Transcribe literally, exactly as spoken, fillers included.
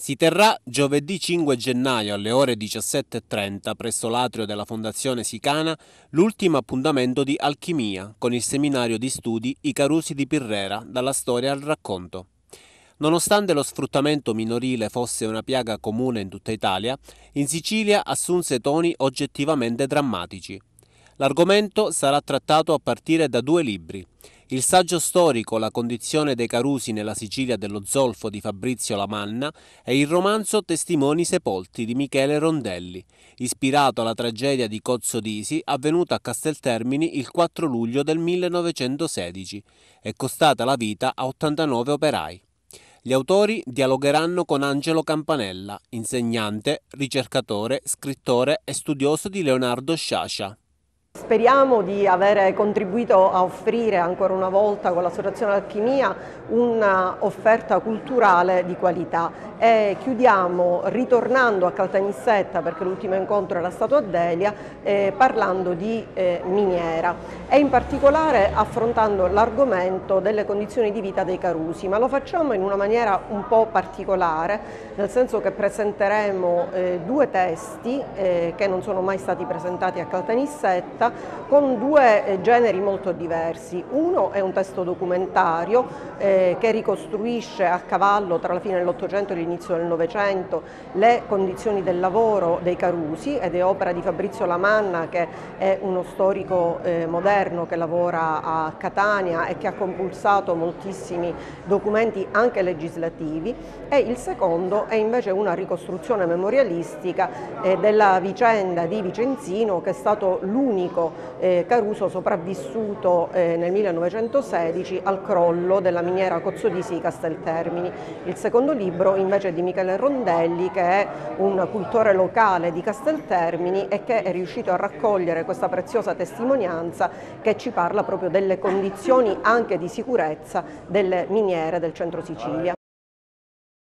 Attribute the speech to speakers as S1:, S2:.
S1: Si terrà giovedì cinque gennaio alle ore diciassette e trenta presso l'atrio della Fondazione Sicana l'ultimo appuntamento di Alchimia con il seminario di studi I Carusi di Pirrera, dalla storia al racconto. Nonostante lo sfruttamento minorile fosse una piaga comune in tutta Italia, in Sicilia assunse toni oggettivamente drammatici. L'argomento sarà trattato a partire da due libri. Il saggio storico La condizione dei Carusi nella Sicilia dello Zolfo di Fabrizio Lamanna e il romanzo Testimoni sepolti di Michele Rondelli, ispirato alla tragedia di Cozzo d'Isi avvenuta a Casteltermini il quattro luglio del millenovecentosedici e costata la vita a ottantanove operai. Gli autori dialogheranno con Angelo Campanella, insegnante, ricercatore, scrittore e studioso di Leonardo Sciascia.
S2: Speriamo di avere contribuito a offrire ancora una volta con l'Associazione Alchimia un'offerta culturale di qualità e chiudiamo ritornando a Caltanissetta, perché l'ultimo incontro era stato a Delia, eh, parlando di eh, miniera e in particolare affrontando l'argomento delle condizioni di vita dei Carusi, ma lo facciamo in una maniera un po' particolare, nel senso che presenteremo eh, due testi eh, che non sono mai stati presentati a Caltanissetta, con due eh, generi molto diversi. Uno è un testo documentario eh, che ricostruisce a cavallo tra la fine dell'Ottocento e l'inizio del Novecento le condizioni del lavoro dei Carusi, ed è opera di Fabrizio Lamanna, che è uno storico eh, moderno che lavora a Catania e che ha compulsato moltissimi documenti anche legislativi, e il secondo è invece una ricostruzione memorialistica eh, della vicenda di Vicenzino, che è stato l'unico Eh, Caruso sopravvissuto eh, nel millenovecentosedici al crollo della miniera Cozzo d'Isi di Casteltermini. Il secondo libro invece è di Michele Rondelli, che è un cultore locale di Casteltermini e che è riuscito a raccogliere questa preziosa testimonianza che ci parla proprio delle condizioni anche di sicurezza delle miniere del centro Sicilia.